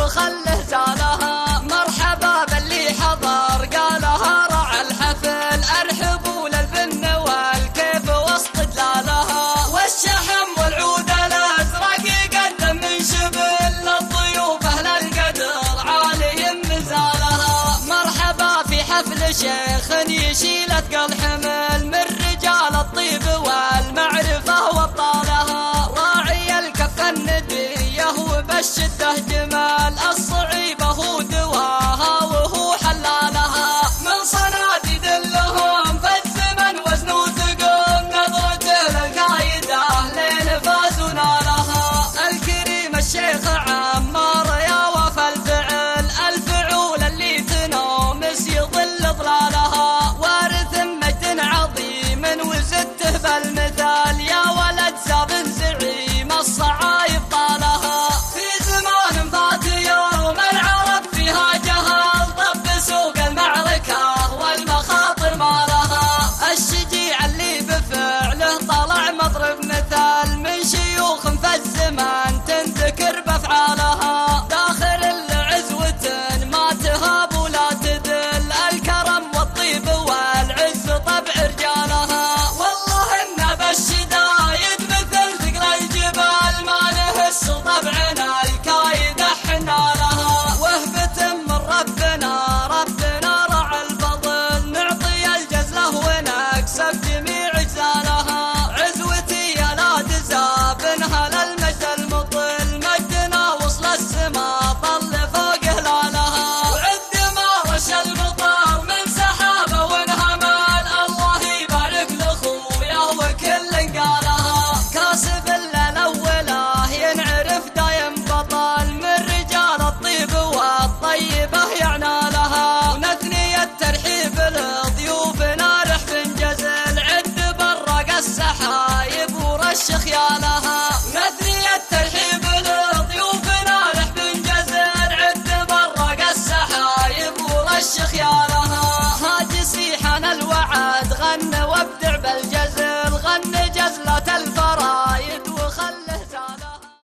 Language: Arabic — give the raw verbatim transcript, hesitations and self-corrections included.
وخله زالها. مرحبا باللي حضر قالها راعى الحفل، ارحبوا للفن والكيف واستدلالها. والشحم والعود الازرق يقدم من شبل للضيوف اهل القدر عالي مزالها. مرحبا في حفل شيخ يشيل اثقل حمل من رجال الطيب والمعرفه وابطالها. راعي الكف النديه وبالشده جمال